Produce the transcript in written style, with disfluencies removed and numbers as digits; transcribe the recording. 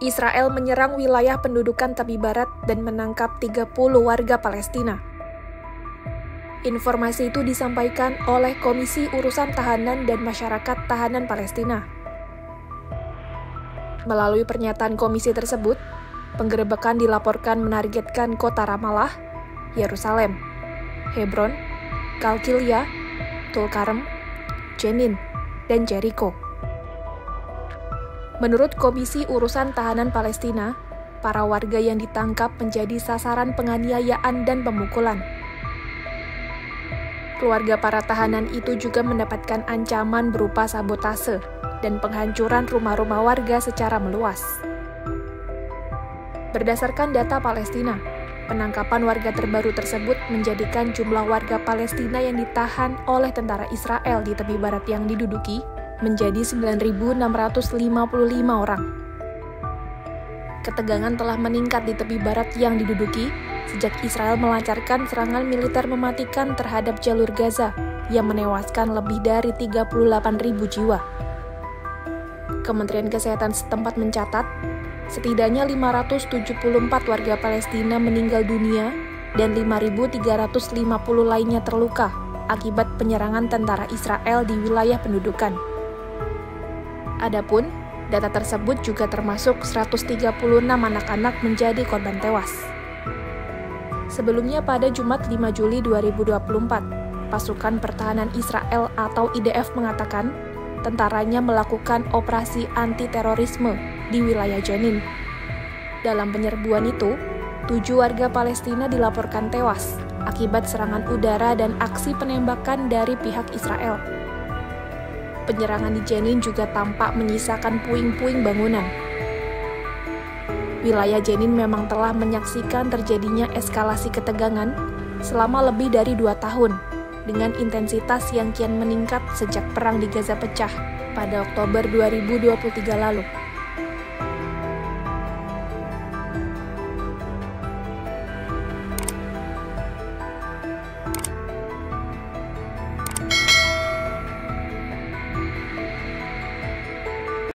Israel menyerang wilayah pendudukan tepi barat dan menangkap 30 warga Palestina. Informasi itu disampaikan oleh Komisi Urusan Tahanan dan Masyarakat Tahanan Palestina. Melalui pernyataan komisi tersebut, penggerebekan dilaporkan menargetkan kota Ramallah, Yerusalem, Hebron, Kalkilia, Tulkarem, Jenin, dan Jericho. Menurut Komisi Urusan Tahanan Palestina, para warga yang ditangkap menjadi sasaran penganiayaan dan pemukulan. Keluarga para tahanan itu juga mendapatkan ancaman berupa sabotase dan penghancuran rumah-rumah warga secara meluas. Berdasarkan data Palestina, penangkapan warga terbaru tersebut menjadikan jumlah warga Palestina yang ditahan oleh tentara Israel di tepi barat yang diduduki menjadi 9.655 orang. Ketegangan telah meningkat di tepi barat yang diduduki sejak Israel melancarkan serangan militer mematikan terhadap jalur Gaza yang menewaskan lebih dari 38.000 jiwa. Kementerian Kesehatan setempat mencatat, setidaknya 574 warga Palestina meninggal dunia dan 5.350 lainnya terluka akibat penyerangan tentara Israel di wilayah pendudukan. Adapun, data tersebut juga termasuk 136 anak-anak menjadi korban tewas. Sebelumnya pada Jumat 5 Juli 2024, pasukan pertahanan Israel atau IDF mengatakan tentaranya melakukan operasi anti-terorisme di wilayah Jenin. Dalam penyerbuan itu, 7 warga Palestina dilaporkan tewas akibat serangan udara dan aksi penembakan dari pihak Israel. Penyerangan di Jenin juga tampak menyisakan puing-puing bangunan. Wilayah Jenin memang telah menyaksikan terjadinya eskalasi ketegangan selama lebih dari 2 tahun, dengan intensitas yang kian meningkat sejak perang di Gaza pecah pada Oktober 2023 lalu.